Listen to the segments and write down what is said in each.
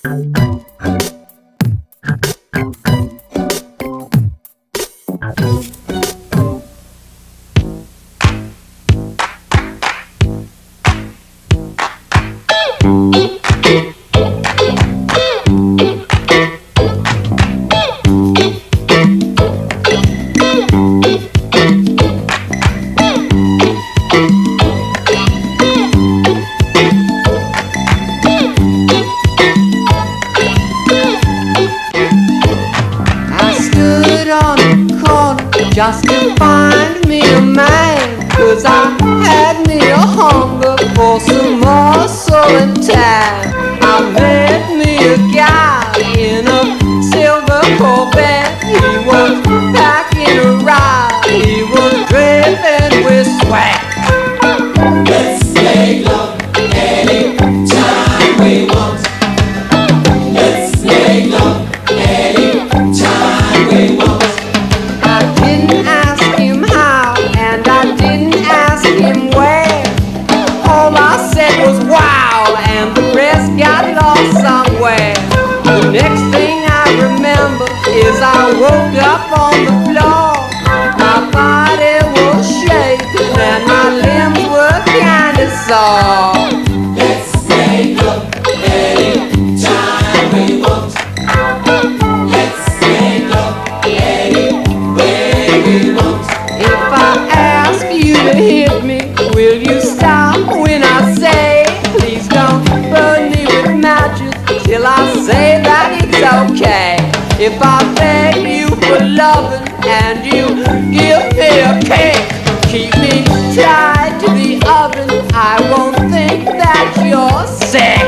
Just to find me a man, 'cause I had me a hunger for some muscle and tan. I met me a guy in a silver Corvette. He was packing a ride, he was dripping with sweat. Let's make love anytime we want. Let's make love anytime we want. I didn't ask him how, and I didn't ask him where. All I said was wow, and the rest got lost somewhere. The next thing I remember is I woke up on the floor. My body was shaking and my limbs were kinda sore. Let's make love anytime we want. Let's make love anywhere we want. If I ask you to hit me, will you stop when I say, please don't burn me with matches till I say that it's okay? If I beg you for loving and you give me a cake, keep me tied to the oven, I won't think that you're sick.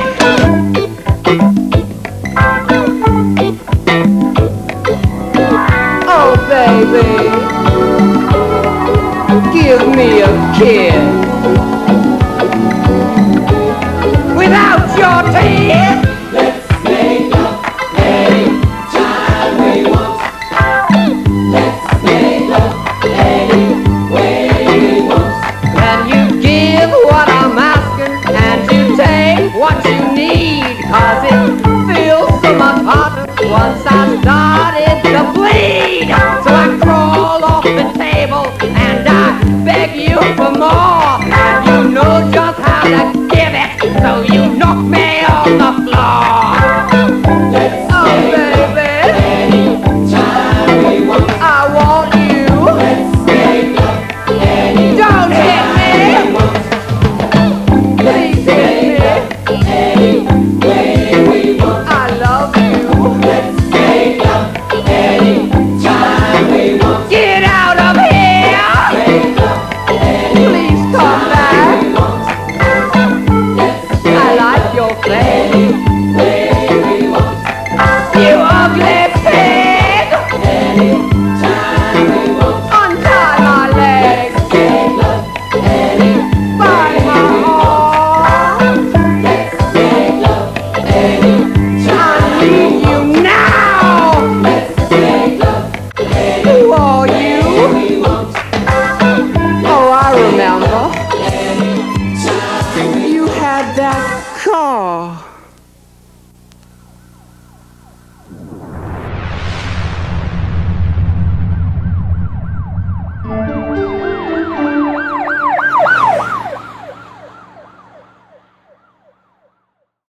Oh baby, give me a kiss without your tears. Let's make love anytime we want. Let's make love anywhere we want. And you give what I'm asking, and you take what you need, 'cause it feels so much hotter once I started to bleed. So I crawl off the table and I beg you for more, and you know just how to give it, so you knock me on the floor. Let's Oh make love baby, anytime we want. I want you. Let's make love Don't hit anytime we me. want. Please hit